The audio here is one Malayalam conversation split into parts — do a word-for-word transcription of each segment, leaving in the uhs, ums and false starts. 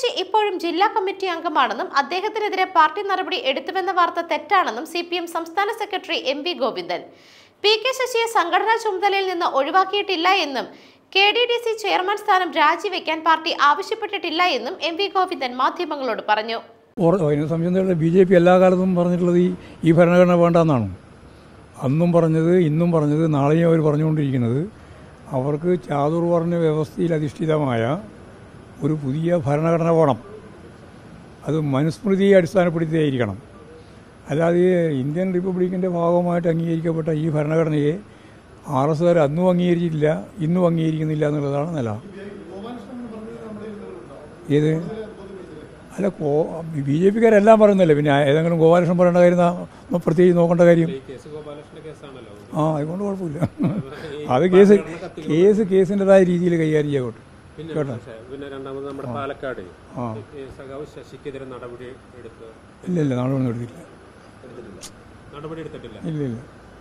ശശി ഇപ്പോഴും ജില്ലാ കമ്മിറ്റി അംഗമാണെന്നും അദ്ദേഹത്തിനെതിരെ പാർട്ടി നടപടി എടുത്തുവെന്ന വാർത്ത തെറ്റാണെന്നും സി പി എം സംസ്ഥാന secretary M V Govindan. P K ശശിയെ സംഘടനാ ചുമതലയിൽ നിന്ന് ഒഴിവാക്കിയിട്ടില്ല എന്നും K D D C chairman സ്ഥാനം രാജിവെക്കാൻ പാർട്ടി ആവശ്യപ്പെട്ടിട്ടില്ല എന്നും എം വി ഗോവിന്ദൻ മാധ്യമങ്ങളോട് പറഞ്ഞു. ബി ജെ പി എല്ലാ കാലത്തും പറഞ്ഞിട്ടുള്ളത് ഈ ഭരണഘടന വേണ്ടെന്നാണ്. അന്നും പറഞ്ഞത്, ഇന്നും പറഞ്ഞത്, നാളെയും അവർ പറഞ്ഞുകൊണ്ടിരിക്കുന്നത് അവർക്ക് ചാതുർവർണ്ണ വ്യവസ്ഥയിൽ അധിഷ്ഠിതമായ ഒരു പുതിയ ഭരണഘടന വേണം. അത് മനുസ്മൃതിയെ അടിസ്ഥാനപ്പെടുത്തിയായിരിക്കണം. അല്ലാതെ ഇന്ത്യൻ റിപ്പബ്ലിക്കിൻ്റെ ഭാഗമായിട്ട് അംഗീകരിക്കപ്പെട്ട ഈ ഭരണഘടനയെ ആർ എസ് കാർ അന്നും അംഗീകരിച്ചിട്ടില്ല, ഇന്നും അംഗീകരിക്കുന്നില്ല എന്നുള്ളതാണ് നില. ഏത് അല്ല, ബി ജെ പിക്കാരെല്ലാം പറയുന്നല്ലേ, പിന്നെ ഏതെങ്കിലും ഗോപാലകൃഷ്ണൻ പറയേണ്ട കാര്യം പ്രത്യേകിച്ച് നോക്കേണ്ട കാര്യം? ആ, അതുകൊണ്ട് കുഴപ്പമില്ല. അത് കേസ് കേസ് കേസിൻ്റെതായ രീതിയിൽ കൈകാര്യം ചെയ്യട്ടെ. പിന്നെ രണ്ടാമത് നമ്മുടെ പാലക്കാട് ശശിക്കെതിരെ നടപടി എടുത്ത് ഇല്ല ഇല്ല നടപടി എടുത്തില്ല. നടപടി എടുത്തിട്ടില്ല. ഇല്ല ഇല്ല,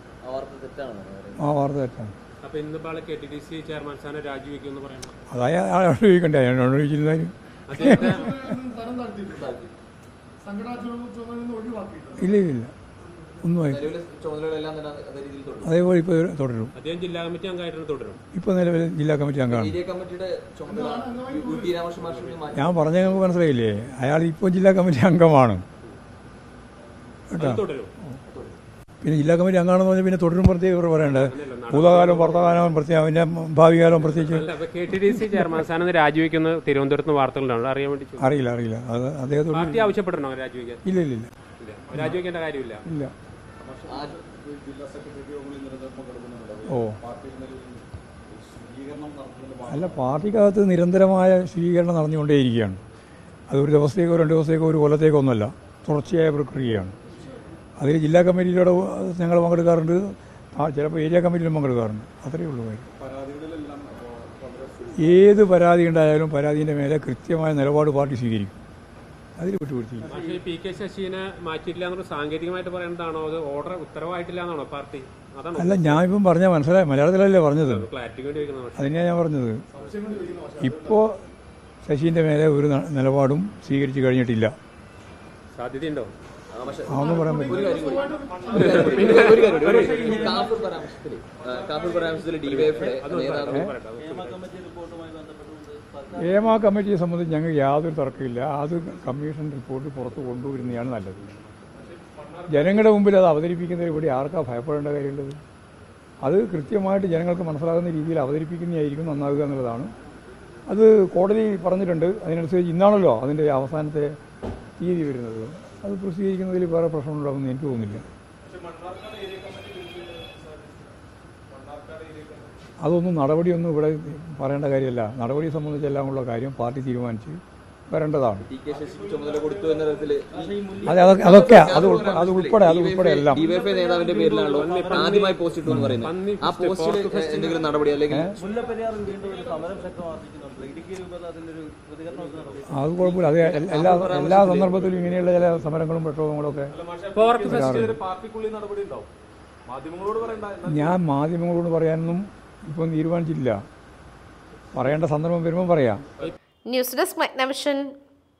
ആ വാർത്ത തെറ്റാണ്. അപ്പൊ ഇന്ന് K T D C chairman സ്ഥാനം രാജിവെക്കുമെന്ന് പറയുന്നത് അതായ ചോദിക്കണ്ടേ? എന്നോട് ചോദിച്ചിരുന്നാലും ഇല്ല ഇല്ല ഒന്നും അതേപോലെ ഇപ്പോൾ തുടരും. ജില്ലാ കമ്മിറ്റി അംഗമായിട്ട് തുടരും. ഇപ്പോൾ നിലവിൽ ജില്ലാ കമ്മിറ്റി അംഗമാണ്. ഞാൻ പറഞ്ഞ നിങ്ങൾക്ക് മനസ്സിലായില്ലേ? അയാൾ ഇപ്പോൾ ജില്ലാ കമ്മിറ്റി അംഗമാണ് കേട്ടോ. പിന്നെ ജില്ലാ കമ്മിറ്റി അംഗമാണെന്ന് പറഞ്ഞാൽ പിന്നെ തുടരും പ്രത്യേകം പറയേണ്ടത്. ഭൂതകാലം വർത്തമാനവും പ്രത്യേകം, പിന്നെ ഭാവി കാലവും പ്രത്യേകിച്ച്. K T D C chairman സ്ഥാനം രാജിവെക്കുന്ന തിരുവനന്തപുരത്ത് വാർത്തകളുണ്ടാവും, അറിയാൻ വേണ്ടി. അറിയില്ല അറിയില്ല അത് അദ്ദേഹത്തോട് പാർട്ടി ആവശ്യപ്പെടണോ രാജിവെക്കാൻ? ഇല്ല ഇല്ല ഇല്ല, രാജിവെക്കേണ്ട കാര്യമില്ല. ഇല്ല. ഓ അല്ല, പാർട്ടിക്കകത്ത് നിരന്തരമായ സ്വീകരണം നടന്നുകൊണ്ടേയിരിക്കുകയാണ്. അതൊരു ദിവസത്തേക്കോ രണ്ട് ദിവസത്തേക്കോ ഒരു കൊല്ലത്തേക്കോ ഒന്നുമല്ല, തുടർച്ചയായ പ്രക്രിയയാണ്. അതിൽ ജില്ലാ കമ്മിറ്റിയിലൂടെ ഞങ്ങൾ പങ്കെടുക്കാറുണ്ട്, ചിലപ്പോൾ ഏരിയ കമ്മിറ്റിയിലും പങ്കെടുക്കാറുണ്ട്. അത്രയേ ഉള്ളൂ കാര്യം. ഏത് പരാതി ഉണ്ടായാലും പരാതിൻ്റെ മേലെ കൃത്യമായ നിലപാട് പാർട്ടി സ്വീകരിക്കും. അതിൽ വിട്ടുപിടിച്ചില്ല. പക്ഷേ പി കെ ശശിനെ മാറ്റിയിട്ടില്ല എന്നുള്ള സാങ്കേതികമായിട്ട് പറയേണ്ടതാണോ, അത് ഓർഡർ ഉത്തരവായിട്ടില്ല എന്നാണോ പാർട്ടി? അതാണ്. അല്ല, ഞാനിപ്പം പറഞ്ഞാൽ മനസ്സിലായി, മലയാളത്തിലല്ലേ പറഞ്ഞത്, അതിനെയാണ് ഞാൻ പറഞ്ഞത്. ഇപ്പോൾ ശശീൻ്റെ മേലെ ഒരു നിലപാടും സ്വീകരിച്ചു കഴിഞ്ഞിട്ടില്ല. സാധ്യതയുണ്ടോ? അതൊന്നും പറയാൻ പറ്റില്ല. ഏമ കമ്മിറ്റിയെ സംബന്ധിച്ച് ഞങ്ങൾക്ക് യാതൊരു തർക്കമില്ല. അത് കമ്മീഷൻ റിപ്പോർട്ട് പുറത്ത് കൊണ്ടുവരുന്നതാണ് നല്ലത്. ജനങ്ങളുടെ മുമ്പിൽ അത് അവതരിപ്പിക്കുന്നതിൽ ഇവിടെ ആർക്കാ ഭയപ്പെടേണ്ട കാര്യമുള്ളത്? അത് കൃത്യമായിട്ട് ജനങ്ങൾക്ക് മനസ്സിലാകുന്ന രീതിയിൽ അവതരിപ്പിക്കുന്നതായിരിക്കും നന്നാവുക എന്നുള്ളതാണ്. അത് കോടതി പറഞ്ഞിട്ടുണ്ട്. അതിനനുസരിച്ച് ഇന്നാണല്ലോ അതിൻ്റെ അവസാനത്തെ തീയതി വരുന്നത്. അത് പ്രസിദ്ധീകരിക്കുന്നതിൽ വേറെ പ്രശ്നമുണ്ടാകുമെന്ന് എനിക്ക് തോന്നുന്നില്ല. അതൊന്നും നടപടിയൊന്നും ഇവിടെ പറയേണ്ട കാര്യമല്ല. നടപടിയെ സംബന്ധിച്ചെല്ലാം ഉള്ള കാര്യം പാർട്ടി തീരുമാനിച്ച് വരേണ്ടതാണ്. അതെ, അതൊക്കെ അതൊക്കെ അത് അത് ഉൾപ്പെടെ അത് ഉൾപ്പെടെ എല്ലാം നേതാവിന്റെ പേരിലാണല്ലോ ആദ്യമായി പോസ്റ്റ് ഇട്ടു എന്ന് പറയുന്നത്. ആ പോസ്റ്റിൽ എന്തെങ്കിലും നടപടി അല്ലെങ്കിൽ അത് കുഴപ്പമില്ല. അത് എല്ലാ എല്ലാ സന്ദർഭത്തിലും ഇങ്ങനെയുള്ള ചില സമരങ്ങളും പ്രക്ഷോഭങ്ങളും ഒക്കെ ഞാൻ മാധ്യമങ്ങളോട് പറയാനൊന്നും ഇപ്പം തീരുമാനിച്ചില്ല. പറയേണ്ട സന്ദർഭം വരുമ്പോൾ പറയാം. News desk മെഗ്നവിഷൻ.